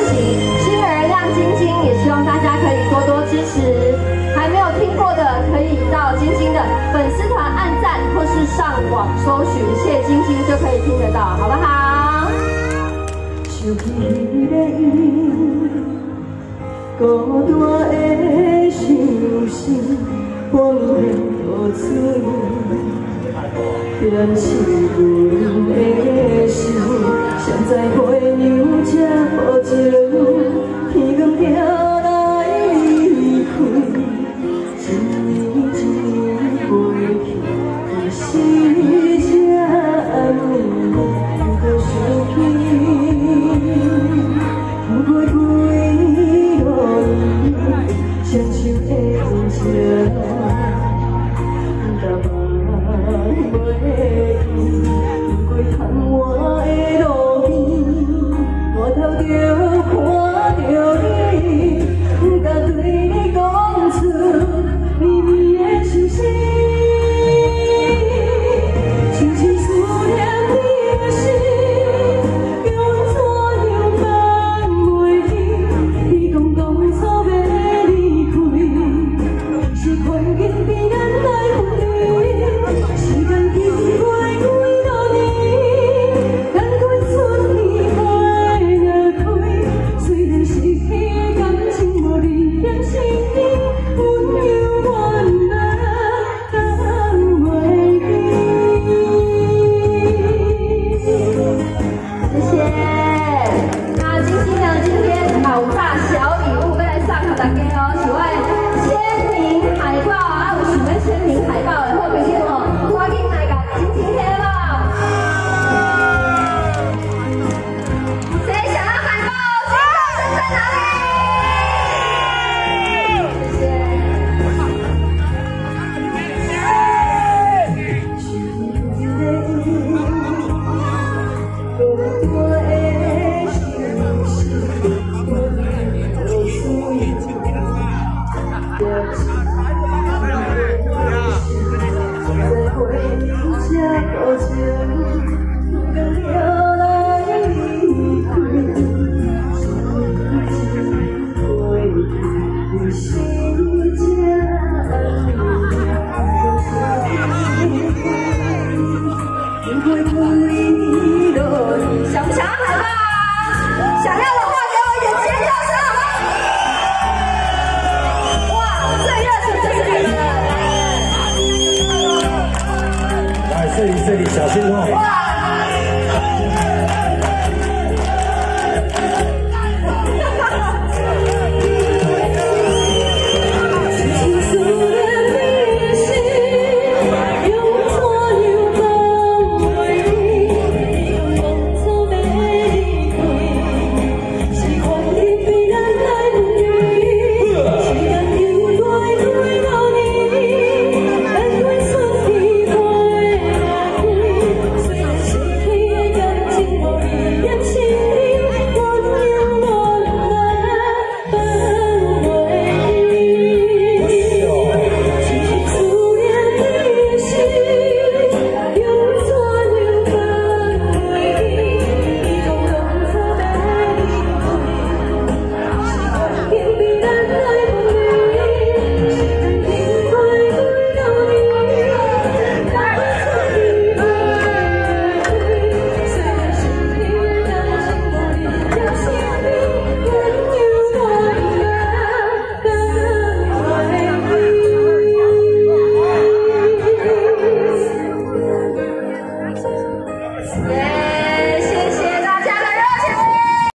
行《星儿亮晶晶》，也希望大家可以多多支持。还没有听过的，可以到晶晶的粉丝团按赞，或是上网搜寻谢晶晶就可以听得到，好不好？想起你的伊，孤单的伤心，我面无水，点是阮的心，谁知月娘这无情，天光飘来离开，一年一年过去，一时这暗暝又搁想起。 不过几落雨，双手的情，淡忘袂记。不过窗外的路边，我头就看着你，甲对你讲出绵绵的心声，深深思念你的心。 想不想要海报啊？想要的话，给我一点尖叫声好吗？哇，最热情就是你们！ 来，这里，小心哦！哇！ 耶！